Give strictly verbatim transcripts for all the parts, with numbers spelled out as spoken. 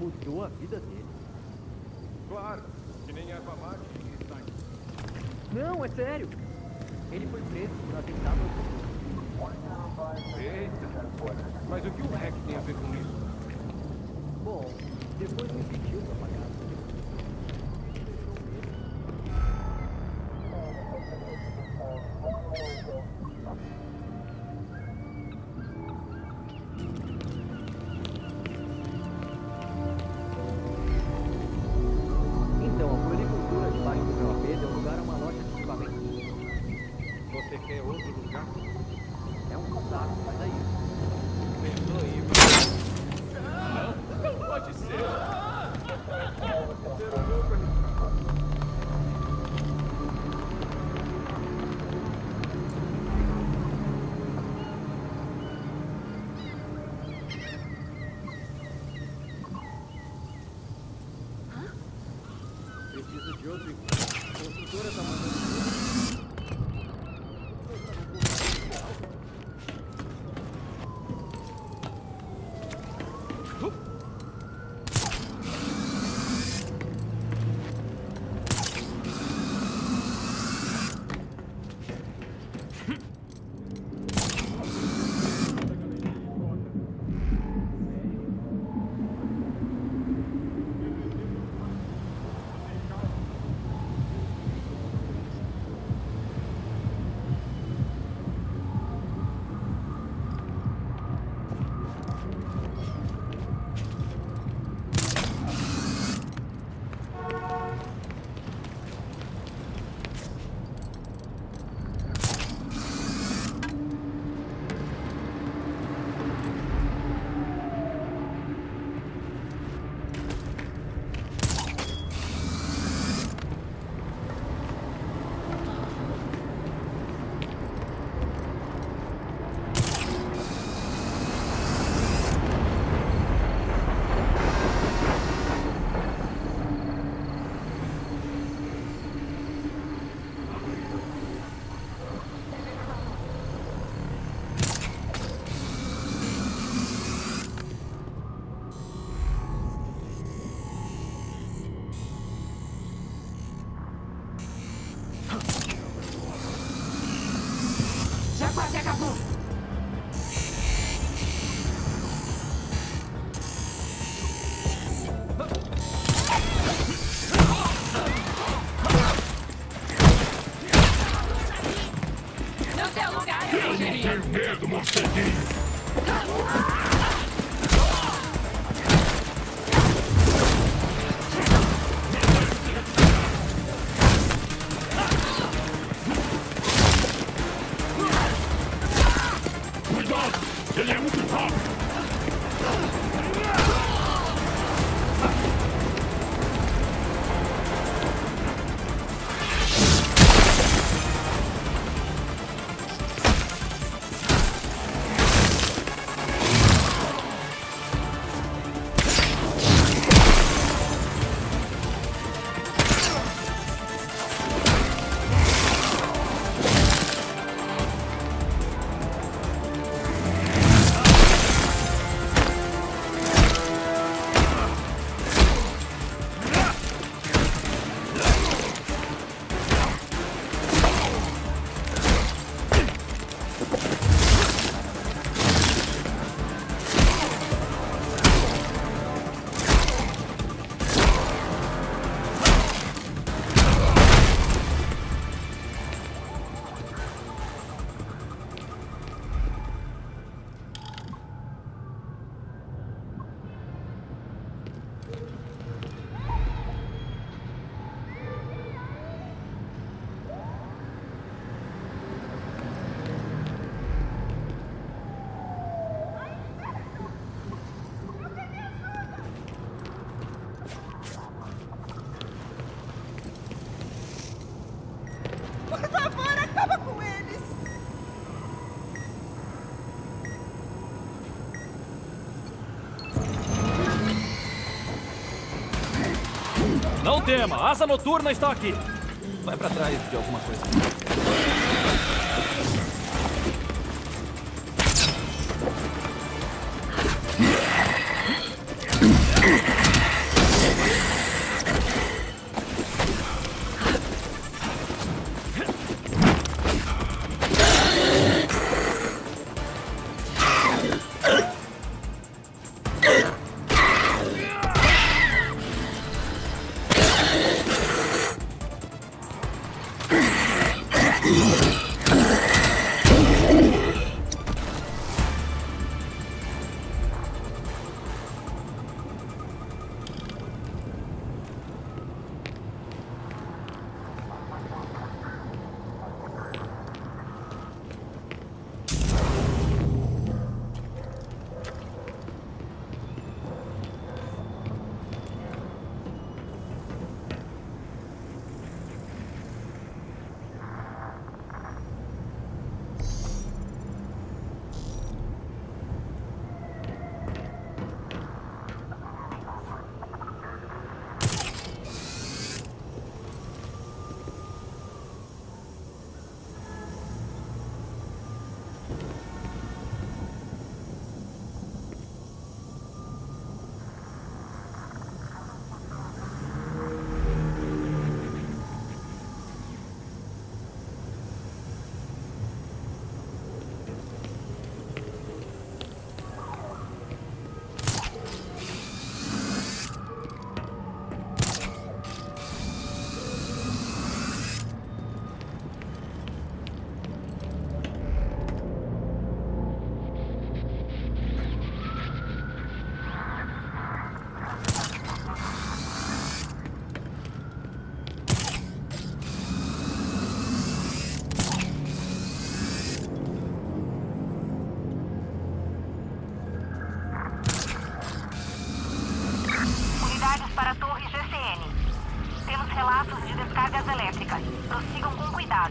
mudou a vida dele. Claro, que nem erva mate que está aqui. Não, é sério. Ele foi preso por atentado ao... Eita. Mas o que o Hack tem a ver com isso? Bom, depois me pediu pra pagar. Então, a floricultura debaixo do meu A P deu lugar a uma loja de equipamentos. Você quer outro lugar? É um saco, mas é isso. Pensou em ir pra... Não, não pode ser. Ser um louco arriscado. Preciso de outro equipe. A construtora tá mandando... Já quase acabou! No seu lugar! Eu não tenho medo, morcedinho! Cuidado! Ele é muito rápido! Por favor, acaba com eles! Não tema, a asa noturna está aqui. Vai pra trás de alguma coisa. grades para a torre G C N. Temos relatos de descargas elétricas. Prossigam com cuidado.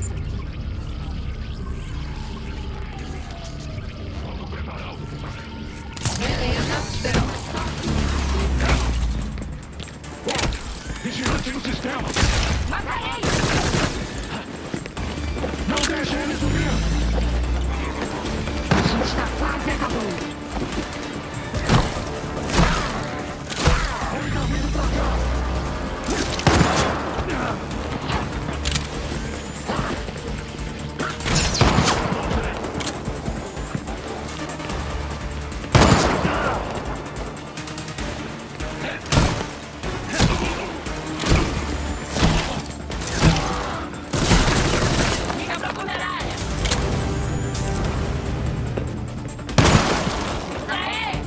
Vigilante no sistema! Matarei! Não deixe ele subir! A gente está quase acabando. Ele tá vindo pra cá! Fica procurando a área. Aê!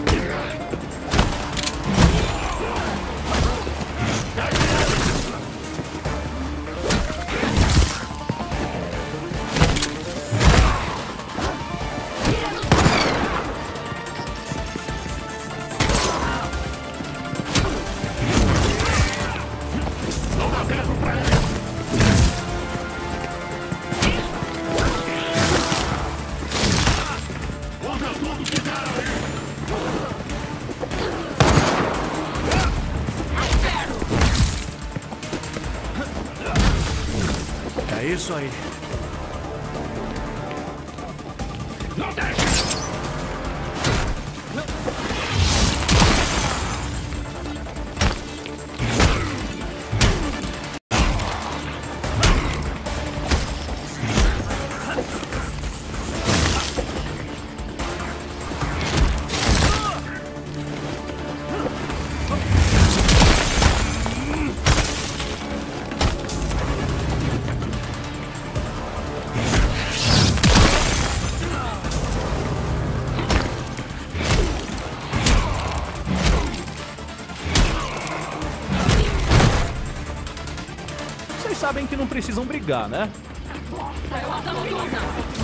Não dá tempo pra ele! Usa tudo que der aí! É isso aí. Não deixe! Vocês sabem que não precisam brigar, né? Saiu asa noturna.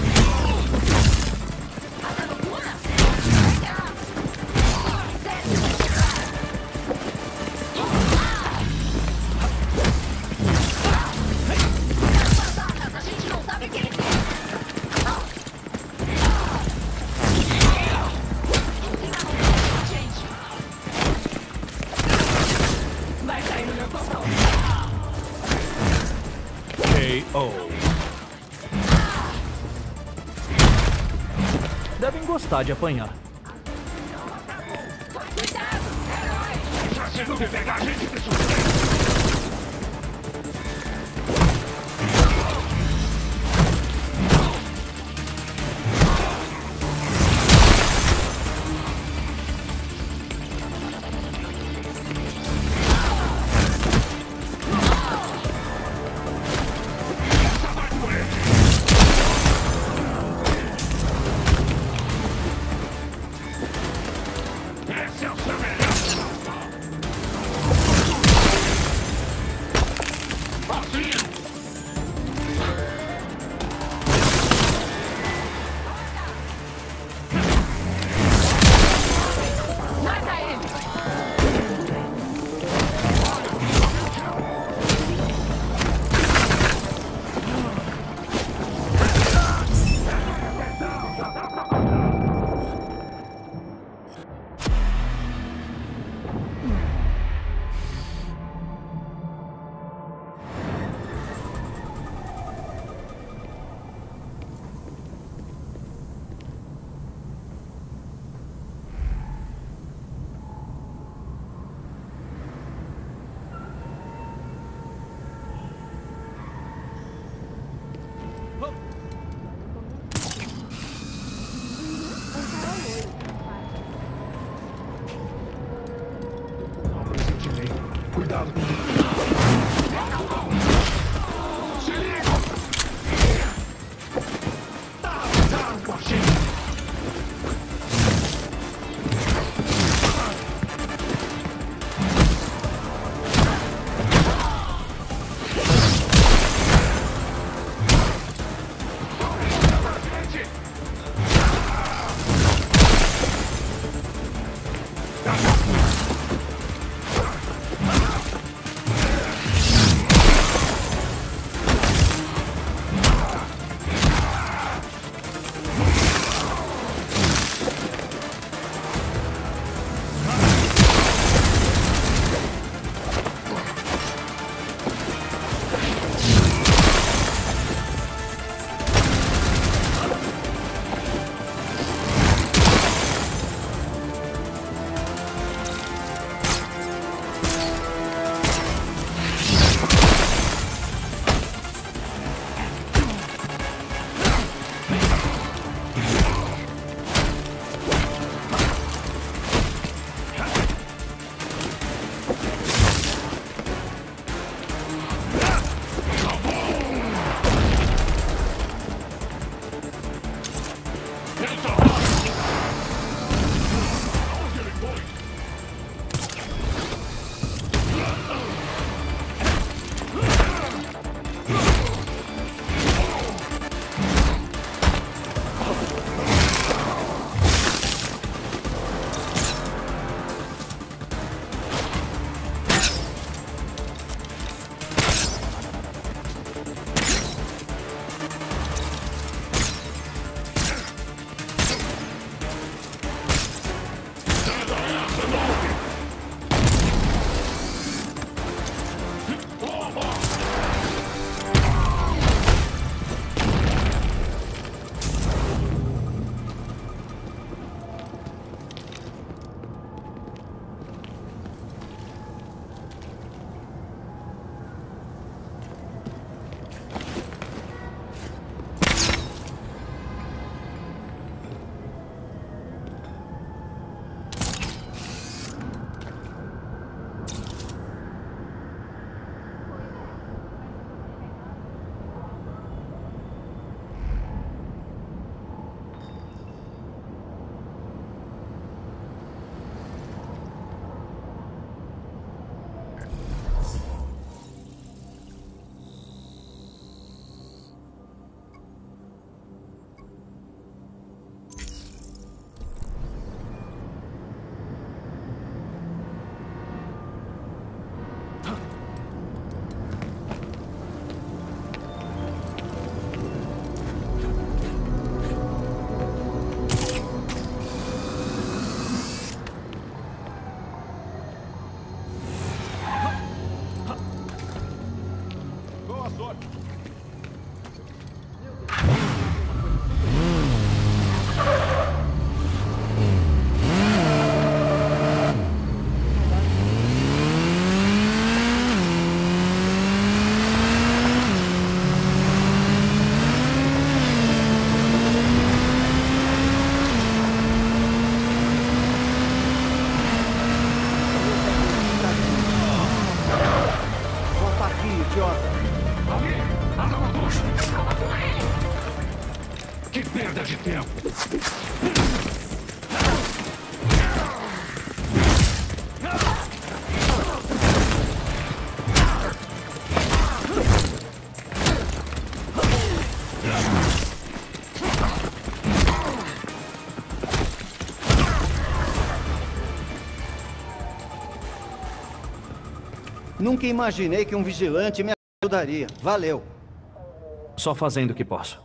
Asa noturna? A gente não sabe quem é. Gente. Vai cair no meu cocô. K O Devem gostar de apanhar. Cuidado, herói. Já chegou de pegar a gente de surpresa! Esse é o semelhante! Assim! Mata ele. Não presenteei. Cuidado com ele! Se liga! Tá, tá, coxinha! Nunca imaginei que um vigilante me ajudaria. Valeu. Só fazendo o que posso.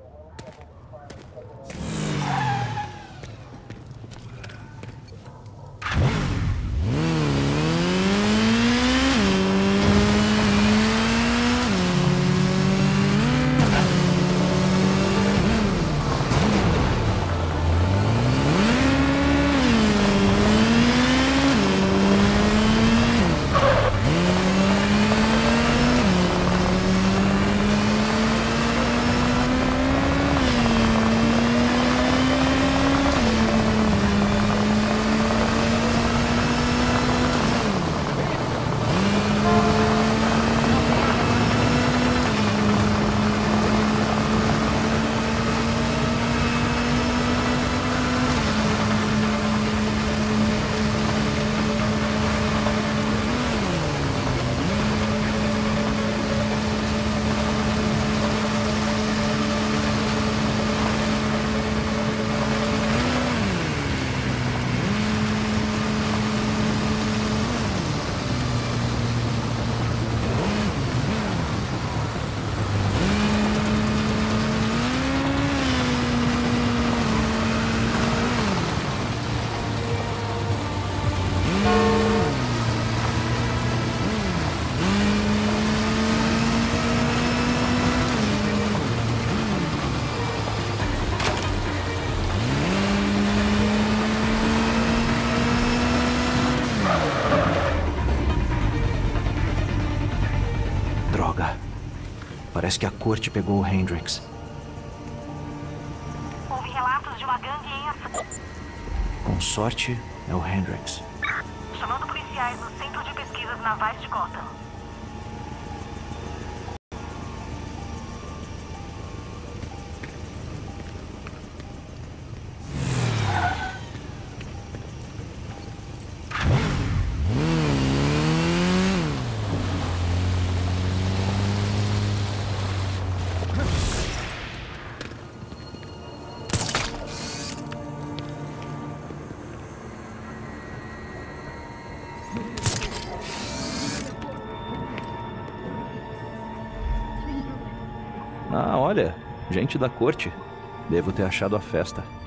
Parece que a corte pegou o Hendrix. Houve relatos de uma gangue em ação. Com sorte, é o Hendrix. Chamando policiais no Centro de Pesquisas Navais de Gotham. Ah, olha, gente da corte. Devo ter achado a festa.